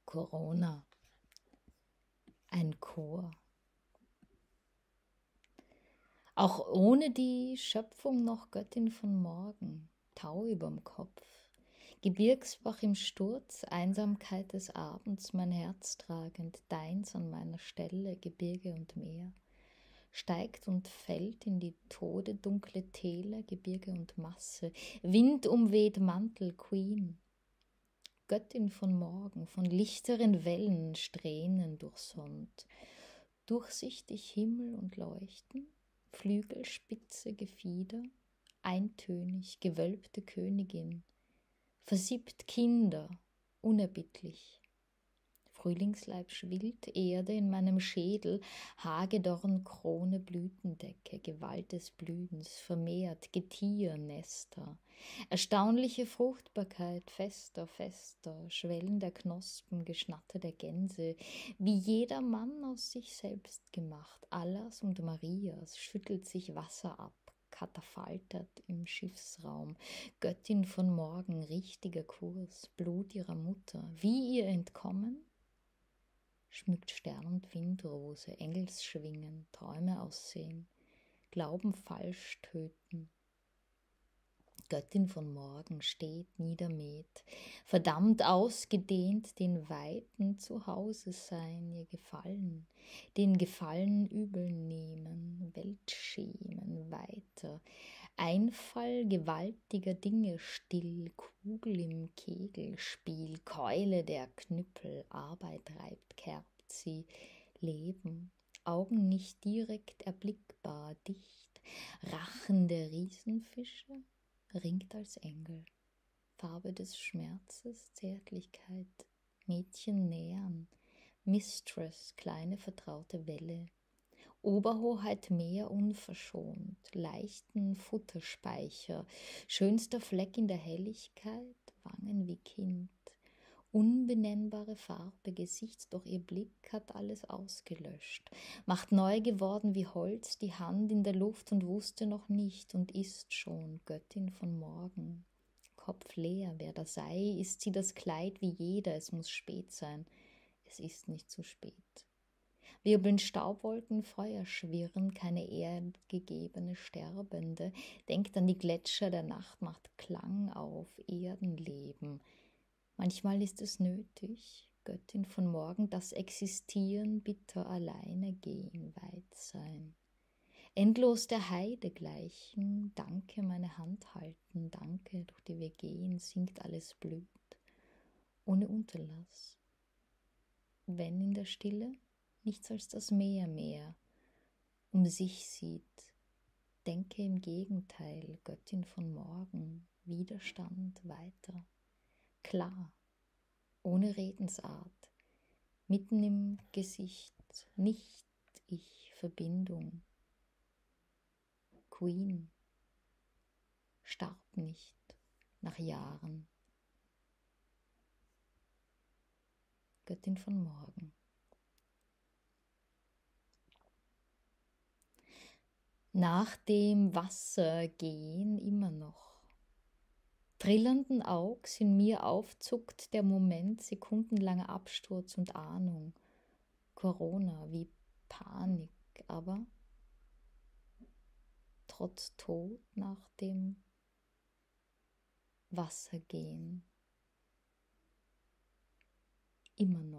Corona, ein Chor. Auch ohne die Schöpfung noch Göttin von Morgen, Tau überm Kopf, Gebirgsbach im Sturz, Einsamkeit des Abends, mein Herz tragend, deins an meiner Stelle, Gebirge und Meer, steigt und fällt in die todedunkle Täler, Gebirge und Masse, Wind umweht Mantel, Queen, Göttin von Morgen, von lichteren Wellen, Strähnen durchsonnt, durchsichtig Himmel und Leuchten, Flügel, spitze Gefieder, eintönig, gewölbte Königin, versiebt Kinder, unerbittlich. Frühlingsleib schwillt, Erde in meinem Schädel, Hagedorn, Krone, Blütendecke, Gewalt des Blühens, vermehrt Getier, Nester, erstaunliche Fruchtbarkeit, fester, Schwellen der Knospen, Geschnatter der Gänse, wie jeder Mann aus sich selbst gemacht, Allahs und Marias, schüttelt sich Wasser ab, kataphaltert im Schiffsraum, Göttin von Morgen, richtiger Kurs, Blut ihrer Mutter, wie ihr entkommen? Schmückt Stern und Windrose, Engelsschwingen, Träume aussehen, Glauben falsch töten. Göttin von Morgen steht niedermäht, verdammt ausgedehnt, den Weiten zu Hause sein, ihr Gefallen, den Gefallen übel nehmen, Weltschemen weiter, Einfall gewaltiger Dinge still, Kugel im Kegelspiel, Keule der Knüppel, Arbeit reibt, kerbt sie, Leben, Augen nicht direkt erblickbar, dicht, Rachen der Riesenfische, ringt als Engel, Farbe des Schmerzes, Zärtlichkeit, Mädchen nähern, Mistress, kleine vertraute Welle, Oberhoheit Meer unverschont, leichten Futterspeicher, schönster Fleck in der Helligkeit, Wangen wie Kind, unbenennbare Farbe, Gesicht, doch ihr Blick hat alles ausgelöscht, macht neu geworden wie Holz, die Hand in der Luft und wusste noch nicht und ist schon Göttin von Morgen. Kopf leer, wer da sei, ist sie das Kleid wie jeder, es muss spät sein, es ist nicht zu spät. Wirbeln Staubwolken, Feuer schwirren, keine erdgegebene Sterbende, denkt an die Gletscher der Nacht, macht Klang auf, Erdenleben. Manchmal ist es nötig, Göttin von Morgen, das Existieren, bitter alleine gehen, weit sein. Endlos der Heide gleichen, danke meine Hand halten, danke, durch die wir gehen, singt alles blüht, ohne Unterlass. Wenn in der Stille nichts als das Meer mehr um sich sieht, denke im Gegenteil, Göttin von Morgen, Widerstand weiter, klar, ohne Redensart, mitten im Gesicht, nicht ich, Verbindung, Queen, starb nicht nach Jahren, Göttin von Morgen. Nach dem Wasser gehen immer noch. Trillernden Augs in mir aufzuckt der Moment, sekundenlanger Absturz und Ahnung. Corona wie Panik, aber trotz Tod nach dem Wasser gehen. Immer noch.